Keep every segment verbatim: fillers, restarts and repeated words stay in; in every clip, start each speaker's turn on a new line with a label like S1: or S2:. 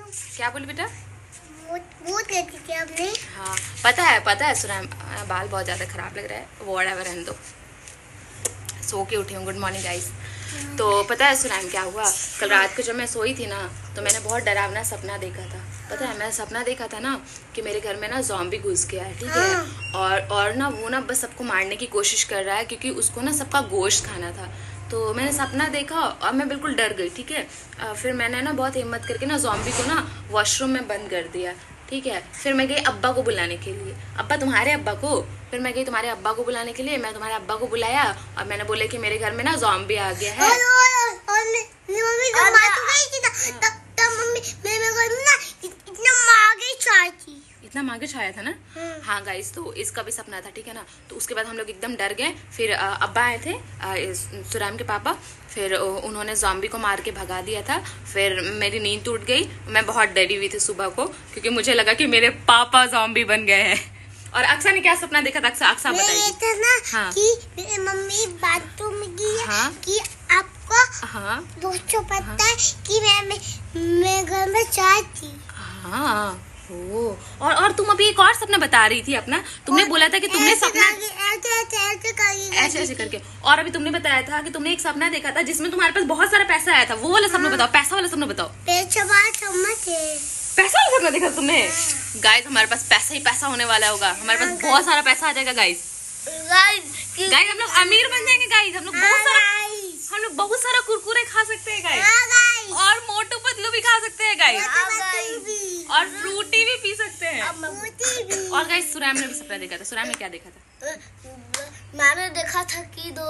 S1: क्या बोली बेटा?
S2: बहुत कहती थी आपने।
S1: हाँ पता है पता है सुना, बाल बहुत ज़्यादा ख़राब लग रहा है, व्हाटएवर रहने दो, सो के उठी हूँ। Good morning guys. तो पता है सुनाम क्या हुआ, कल रात को जब मैं सोई थी ना तो मैंने बहुत डरावना सपना देखा था। पता है मैं सपना देखा था ना कि मेरे घर में ना ज़ॉम्बी घुस गया है, ठीक है, और और ना वो ना बस सबको मारने की कोशिश कर रहा है क्योंकि उसको ना सबका गोश्त खाना था। तो मैंने सपना देखा और मैं बिल्कुल डर गई, ठीक है। फिर मैंने ना बहुत हिम्मत करके ना ज़ॉम्बी को ना वॉशरूम में बंद कर दिया, ठीक है। फिर मैं गई अब्बा को बुलाने के लिए, अब्बा तुम्हारे अब्बा को। फिर मैं गई तुम्हारे अब्बा को बुलाने के लिए, मैं तुम्हारे अब्बा को बुलाया और मैंने बोला कि मेरे घर में ना ज़ॉम्बी आ गया है।
S2: और, और, और मम्मी तो मार तो गई थी, तब तब मम्मी मेरे घर में ना इतना मागे छाई थी,
S1: इतना मागे छाया था ना। हाँ गाइस, तो इसका भी सपना था, ठीक है ना। तो उसके बाद हम लोग एकदम डर गए। फिर अब्बा आए थे, सुराम के पापा, फिर उन्होंने ज़ॉम्बी को मार के भगा दिया था। फिर मेरी नींद टूट गई, मैं बहुत डरी हुई थी सुबह को क्योंकि मुझे लगा कि मेरे पापा ज़ॉम्बी बन गए हैं। और अक्सा ने क्या सपना देखा था? अक्सा अक्सा बताइए
S2: ना। हाँ। कि मेरी मम्मी बाथरूम में गई है। हाँ। कि आपको
S1: हाँ
S2: दोस्तों पता हाँ। है कि मैं मैं घर में चाय थी।
S1: हाँ ओ, और और तुम अभी एक और सपना बता रही थी अपना, तुमने बोला था कि तुमने सपना
S2: ऐसे ऐसे ऐसे
S1: ऐसे ऐसे करके, और अभी तुमने बताया था कि तुमने एक सपना देखा था जिसमें तुम्हारे पास बहुत सारा पैसा आया था। वो वाला सपना बताओ, पैसा वाला सपना बताओ।
S2: पैसा वाला सपना थे,
S1: पैसा वाला सपना देखा तुमने? गाइस हमारे पास पैसा ही पैसा होने वाला होगा, हमारे पास बहुत सारा पैसा आ जाएगा गाइस। गाइस हम लोग अमीर बन जाएंगे गाइस, हम लोग बहुत सारा हम लोग बहुत सारा कुरकुरे खा सकते हैं गाइस, और मोटू पतलू भी खा सकते हैं गाइस, और फ्रूटी भी पी सकते हैं। और गाइस सुराम ने भी सपना देखा था। सुराम ने क्या देखा था?
S2: मैंने देखा था कि दो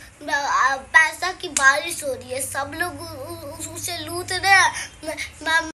S2: पैसा की बारिश हो रही है, सब लोग उसे लूट रहे हैं।